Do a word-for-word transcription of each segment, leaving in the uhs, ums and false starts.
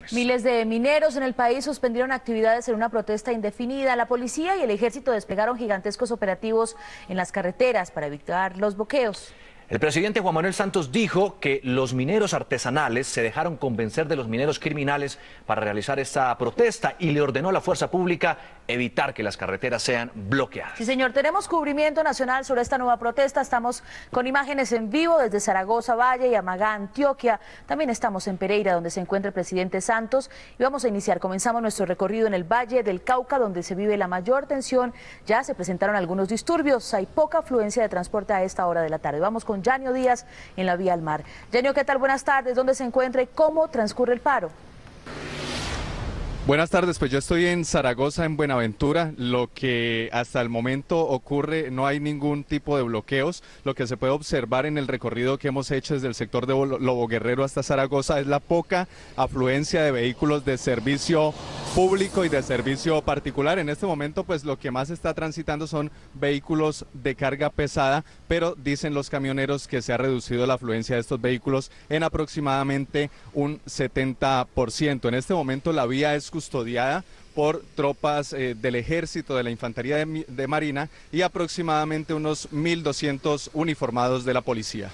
Miles de mineros en el país suspendieron actividades en una protesta indefinida. La policía y el ejército desplegaron gigantescos operativos en las carreteras para evitar los bloqueos. El presidente Juan Manuel Santos dijo que los mineros artesanales se dejaron convencer de los mineros criminales para realizar esta protesta y le ordenó a la fuerza pública evitar que las carreteras sean bloqueadas. Sí, señor, tenemos cubrimiento nacional sobre esta nueva protesta. Estamos con imágenes en vivo desde Zaragoza, Valle y Amagá, Antioquia. También estamos en Pereira, donde se encuentra el presidente Santos. Y vamos a iniciar, comenzamos nuestro recorrido en el Valle del Cauca, donde se vive la mayor tensión. Ya se presentaron algunos disturbios. Hay poca afluencia de transporte a esta hora de la tarde. Vamos con Yanio Díaz en la vía al mar. Yanio, ¿qué tal? Buenas tardes. ¿Dónde se encuentra y cómo transcurre el paro? Buenas tardes, pues yo estoy en Zaragoza, en Buenaventura. Lo que hasta el momento ocurre, no hay ningún tipo de bloqueos. Lo que se puede observar en el recorrido que hemos hecho desde el sector de Lobo Guerrero hasta Zaragoza es la poca afluencia de vehículos de servicio público y de servicio particular. En este momento, pues lo que más está transitando son vehículos de carga pesada, pero dicen los camioneros que se ha reducido la afluencia de estos vehículos en aproximadamente un setenta por ciento. En este momento la vía es custodiada por tropas eh, del ejército, de la infantería de, de marina y aproximadamente unos mil doscientos uniformados de la policía.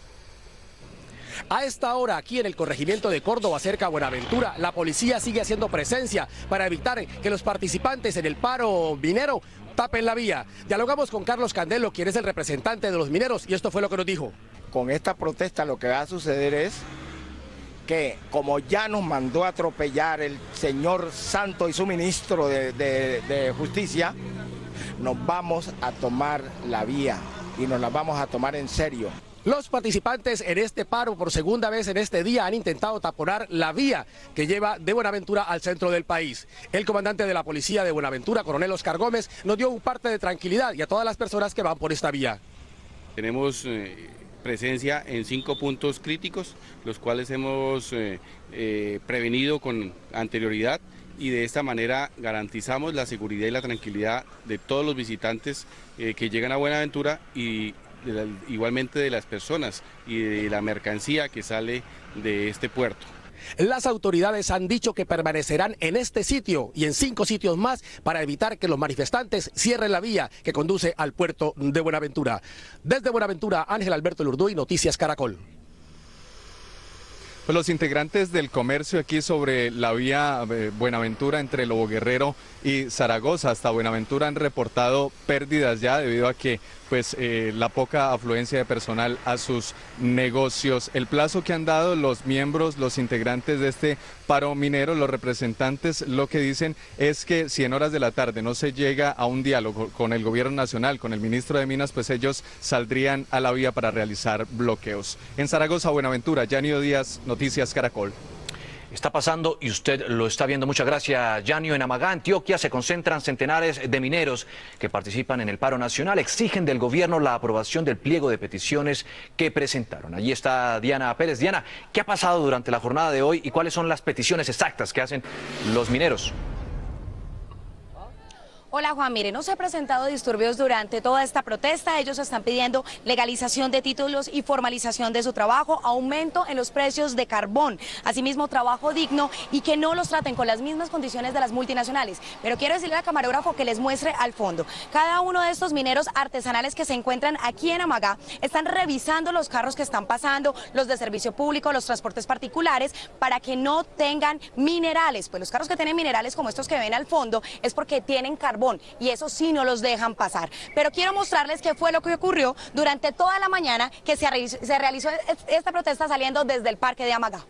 A esta hora, aquí en el corregimiento de Córdoba, cerca a Buenaventura, la policía sigue haciendo presencia para evitar que los participantes en el paro minero tapen la vía. Dialogamos con Carlos Candelo, quien es el representante de los mineros, y esto fue lo que nos dijo. Con esta protesta lo que va a suceder es que, como ya nos mandó a atropellar el señor Santos y su ministro de, de, de Justicia, nos vamos a tomar la vía y nos la vamos a tomar en serio. Los participantes en este paro por segunda vez en este día han intentado taponar la vía que lleva de Buenaventura al centro del país. El comandante de la policía de Buenaventura, coronel Oscar Gómez, nos dio un parte de tranquilidad y a todas las personas que van por esta vía. Tenemos eh, presencia en cinco puntos críticos, los cuales hemos eh, eh, prevenido con anterioridad, y de esta manera garantizamos la seguridad y la tranquilidad de todos los visitantes eh, que llegan a Buenaventura y de la, igualmente de las personas y de la mercancía que sale de este puerto. Las autoridades han dicho que permanecerán en este sitio y en cinco sitios más para evitar que los manifestantes cierren la vía que conduce al puerto de Buenaventura. Desde Buenaventura, Ángel Alberto Lurduy, Noticias Caracol. Pues los integrantes del comercio aquí sobre la vía eh, Buenaventura entre Lobo Guerrero y Zaragoza hasta Buenaventura han reportado pérdidas ya debido a que pues eh, la poca afluencia de personal a sus negocios. El plazo que han dado los miembros, los integrantes de este paro minero, los representantes, lo que dicen es que si en horas de la tarde no se llega a un diálogo con el gobierno nacional, con el ministro de Minas, pues ellos saldrían a la vía para realizar bloqueos. En Zaragoza, Buenaventura, Yanio Díaz, Noticias Caracol. Está pasando y usted lo está viendo. Muchas gracias, Yanio. En Amagá, Antioquia, se concentran centenares de mineros que participan en el paro nacional. Exigen del gobierno la aprobación del pliego de peticiones que presentaron. Allí está Diana Pérez. Diana, ¿qué ha pasado durante la jornada de hoy y cuáles son las peticiones exactas que hacen los mineros? Hola Juan, mire, no se han presentado disturbios durante toda esta protesta. Ellos están pidiendo legalización de títulos y formalización de su trabajo, aumento en los precios de carbón, asimismo trabajo digno y que no los traten con las mismas condiciones de las multinacionales. Pero quiero decirle al camarógrafo que les muestre al fondo. Cada uno de estos mineros artesanales que se encuentran aquí en Amagá están revisando los carros que están pasando, los de servicio público, los transportes particulares, para que no tengan minerales. Pues los carros que tienen minerales como estos que ven al fondo es porque tienen carbón. Y eso sí no los dejan pasar. Pero quiero mostrarles qué fue lo que ocurrió durante toda la mañana que se realizó, se realizó esta protesta saliendo desde el parque de Amagá.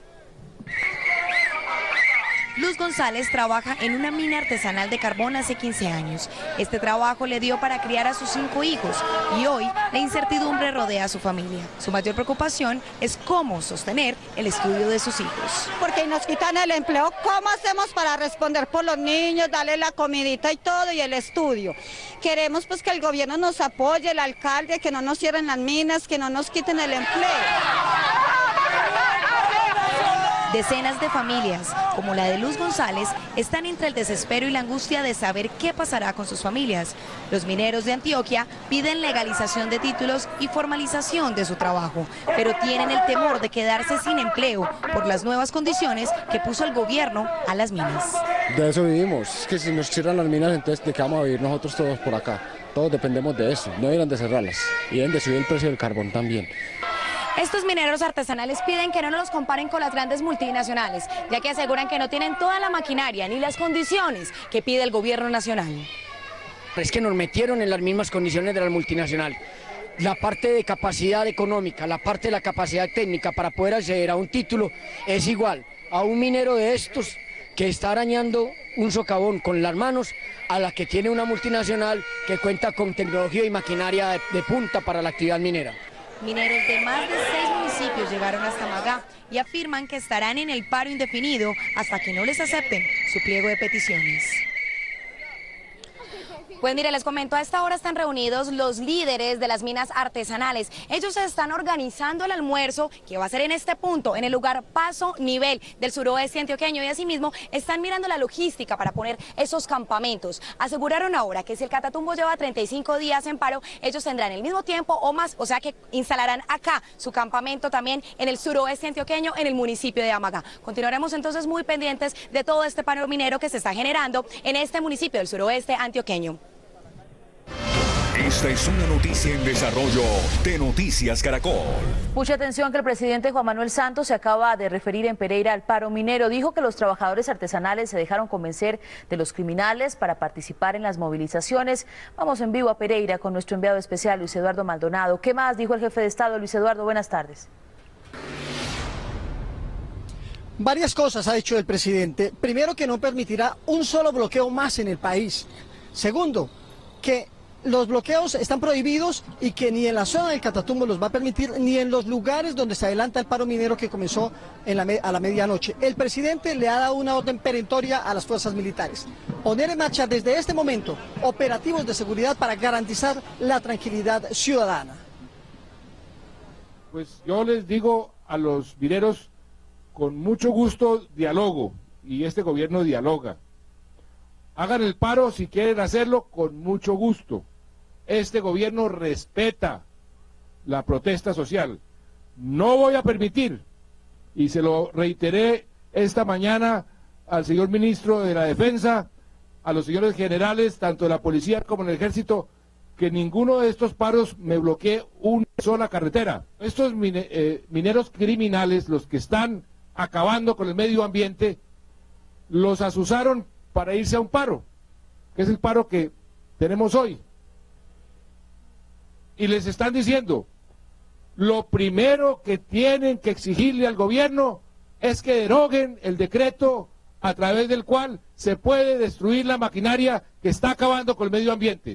Luz González trabaja en una mina artesanal de carbón hace quince años. Este trabajo le dio para criar a sus cinco hijos y hoy la incertidumbre rodea a su familia. Su mayor preocupación es cómo sostener el estudio de sus hijos. Porque nos quitan el empleo, ¿cómo hacemos para responder por los niños, darle la comidita y todo y el estudio? Queremos pues que el gobierno nos apoye, el alcalde, que no nos cierren las minas, que no nos quiten el empleo. Decenas de familias, como la de Luz González, están entre el desespero y la angustia de saber qué pasará con sus familias. Los mineros de Antioquia piden legalización de títulos y formalización de su trabajo, pero tienen el temor de quedarse sin empleo por las nuevas condiciones que puso el gobierno a las minas. De eso vivimos, es que si nos cierran las minas, entonces ¿de qué vamos a vivir nosotros todos por acá? Todos dependemos de eso, no deben de cerrarlas y deben de subir el precio del carbón también. Estos mineros artesanales piden que no nos los comparen con las grandes multinacionales, ya que aseguran que no tienen toda la maquinaria ni las condiciones que pide el gobierno nacional. Es que nos metieron en las mismas condiciones de las multinacionales. La parte de capacidad económica, la parte de la capacidad técnica para poder acceder a un título es igual a un minero de estos que está arañando un socavón con las manos a la que tiene una multinacional que cuenta con tecnología y maquinaria de, de punta para la actividad minera. Mineros de más de seis municipios llegaron hasta Magá y afirman que estarán en el paro indefinido hasta que no les acepten su pliego de peticiones. Pues mire, les comento, a esta hora están reunidos los líderes de las minas artesanales. Ellos están organizando el almuerzo que va a ser en este punto, en el lugar Paso Nivel del suroeste antioqueño, y asimismo están mirando la logística para poner esos campamentos. Aseguraron ahora que si el Catatumbo lleva treinta y cinco días en paro, ellos tendrán el mismo tiempo o más, o sea que instalarán acá su campamento también en el suroeste antioqueño, en el municipio de Amagá. Continuaremos entonces muy pendientes de todo este paro minero que se está generando en este municipio del suroeste antioqueño. Esta es una noticia en desarrollo de Noticias Caracol. Mucha atención, que el presidente Juan Manuel Santos se acaba de referir en Pereira al paro minero. Dijo que los trabajadores artesanales se dejaron convencer de los criminales para participar en las movilizaciones. Vamos en vivo a Pereira con nuestro enviado especial, Luis Eduardo Maldonado. ¿Qué más dijo el jefe de Estado? Luis Eduardo, buenas tardes. Varias cosas ha dicho el presidente. Primero, que no permitirá un solo bloqueo más en el país. Segundo, que los bloqueos están prohibidos y que ni en la zona del Catatumbo los va a permitir, ni en los lugares donde se adelanta el paro minero que comenzó en la a la medianoche. El presidente le ha dado una orden perentoria a las fuerzas militares: poner en marcha desde este momento operativos de seguridad para garantizar la tranquilidad ciudadana. Pues yo les digo a los mineros, con mucho gusto dialogo, y este gobierno dialoga. Hagan el paro si quieren hacerlo, con mucho gusto. Este gobierno respeta la protesta social. No voy a permitir, y se lo reiteré esta mañana al señor ministro de la Defensa, a los señores generales, tanto de la policía como del ejército, que ninguno de estos paros me bloquee una sola carretera. Estos mine, eh, mineros criminales, los que están acabando con el medio ambiente, los asusaron para irse a un paro, que es el paro que tenemos hoy. Y les están diciendo, lo primero que tienen que exigirle al gobierno es que deroguen el decreto a través del cual se puede destruir la maquinaria que está acabando con el medio ambiente.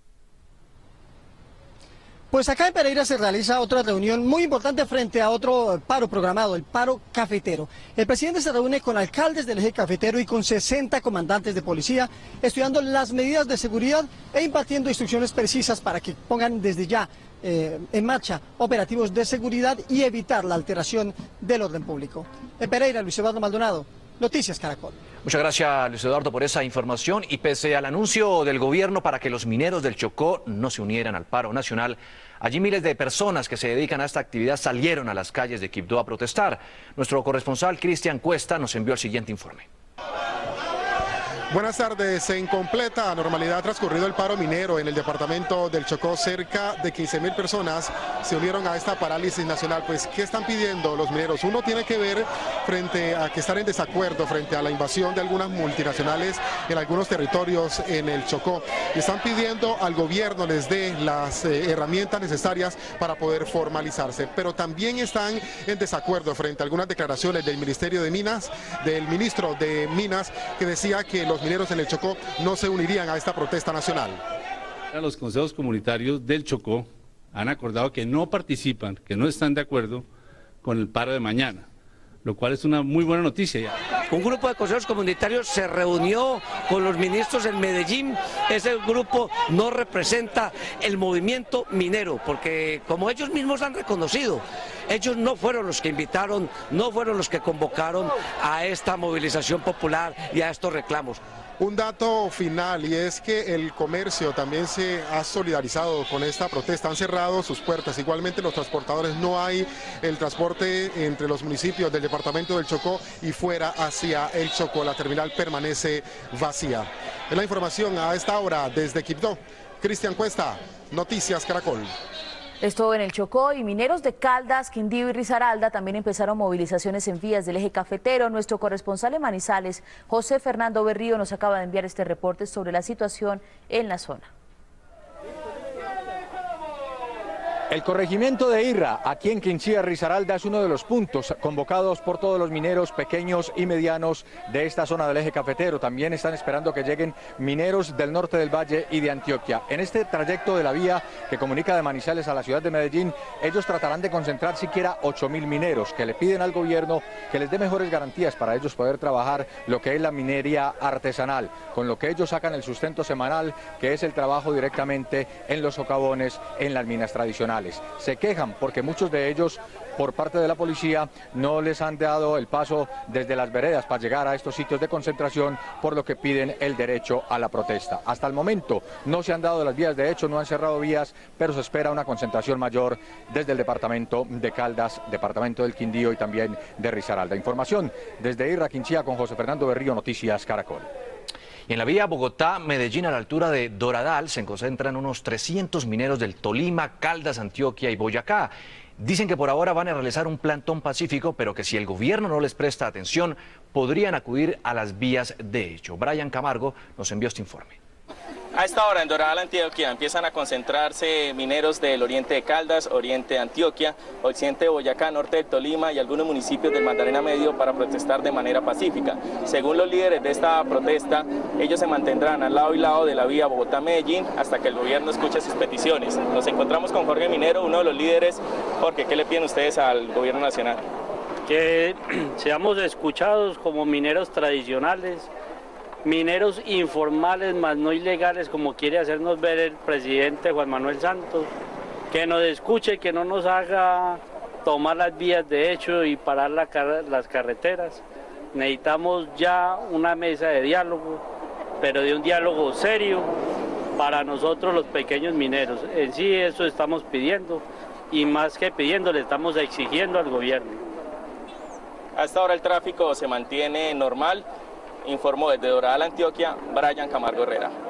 Pues acá en Pereira se realiza otra reunión muy importante frente a otro paro programado, el paro cafetero. El presidente se reúne con alcaldes del eje cafetero y con sesenta comandantes de policía, estudiando las medidas de seguridad e impartiendo instrucciones precisas para que pongan desde ya eh, en marcha operativos de seguridad y evitar la alteración del orden público. En Pereira, Luis Eduardo Maldonado, Noticias Caracol. Muchas gracias, Luis Eduardo, por esa información. Y pese al anuncio del gobierno para que los mineros del Chocó no se unieran al paro nacional, allí miles de personas que se dedican a esta actividad salieron a las calles de Quibdó a protestar. Nuestro corresponsal Cristian Cuesta nos envió el siguiente informe. Buenas tardes. En completa normalidad ha transcurrido el paro minero en el departamento del Chocó. Cerca de quince mil personas se unieron a esta parálisis nacional. Pues, ¿qué están pidiendo los mineros? Uno tiene que ver frente a que están en desacuerdo frente a la invasión de algunas multinacionales en algunos territorios en el Chocó. Están pidiendo al gobierno les dé las eh, herramientas necesarias para poder formalizarse. Pero también están en desacuerdo frente a algunas declaraciones del Ministerio de Minas, del ministro de Minas, que decía que los Los mineros en el Chocó no se unirían a esta protesta nacional. Los consejos comunitarios del Chocó han acordado que no participan, que no están de acuerdo con el paro de mañana, lo cual es una muy buena noticia. Un grupo de consejos comunitarios se reunió con los ministros en Medellín. Ese grupo no representa el movimiento minero, porque como ellos mismos han reconocido, ellos no fueron los que invitaron, no fueron los que convocaron a esta movilización popular y a estos reclamos. Un dato final, y es que el comercio también se ha solidarizado con esta protesta, han cerrado sus puertas, igualmente los transportadores, no hay el transporte entre los municipios del departamento del Chocó y fuera hacia el Chocó, la terminal permanece vacía. Es la información a esta hora desde Quibdó. Cristian Cuesta, Noticias Caracol. Esto en el Chocó, y mineros de Caldas, Quindío y Risaralda también empezaron movilizaciones en vías del eje cafetero. Nuestro corresponsal en Manizales, José Fernando Berrío, nos acaba de enviar este reporte sobre la situación en la zona. El corregimiento de Irra, aquí en Quinchía, Risaralda, es uno de los puntos convocados por todos los mineros pequeños y medianos de esta zona del eje cafetero. También están esperando que lleguen mineros del norte del valle y de Antioquia. En este trayecto de la vía que comunica de Manizales a la ciudad de Medellín, ellos tratarán de concentrar siquiera ocho mil mineros, que le piden al gobierno que les dé mejores garantías para ellos poder trabajar lo que es la minería artesanal, con lo que ellos sacan el sustento semanal, que es el trabajo directamente en los socavones, en las minas tradicionales. Se quejan porque muchos de ellos, por parte de la policía, no les han dado el paso desde las veredas para llegar a estos sitios de concentración, por lo que piden el derecho a la protesta. Hasta el momento no se han dado las vías de hecho, no han cerrado vías, pero se espera una concentración mayor desde el departamento de Caldas, departamento del Quindío y también de Risaralda. Información desde Irra, Quinchía, con José Fernando Berrío, Noticias Caracol. Y en la vía Bogotá-Medellín, a la altura de Doradal, se concentran unos trescientos mineros del Tolima, Caldas, Antioquia y Boyacá. Dicen que por ahora van a realizar un plantón pacífico, pero que si el gobierno no les presta atención, podrían acudir a las vías de hecho. Brian Camargo nos envió este informe. A esta hora en Doradal, Antioquia, empiezan a concentrarse mineros del oriente de Caldas, oriente de Antioquia, occidente de Boyacá, norte del Tolima y algunos municipios del Magdalena Medio para protestar de manera pacífica. Según los líderes de esta protesta, ellos se mantendrán al lado y lado de la vía Bogotá-Medellín hasta que el gobierno escuche sus peticiones. Nos encontramos con Jorge Minero, uno de los líderes. Jorge, ¿qué le piden ustedes al gobierno nacional? Que seamos escuchados como mineros tradicionales, mineros informales más no ilegales, como quiere hacernos ver el presidente Juan Manuel Santos, que nos escuche, que no nos haga tomar las vías de hecho y parar la car las carreteras. Necesitamos ya una mesa de diálogo, pero de un diálogo serio para nosotros los pequeños mineros. En sí eso estamos pidiendo, y más que pidiendo le estamos exigiendo al gobierno. A esta hora el tráfico se mantiene normal. Informó desde Doradal, Antioquia, Brian Camargo Herrera.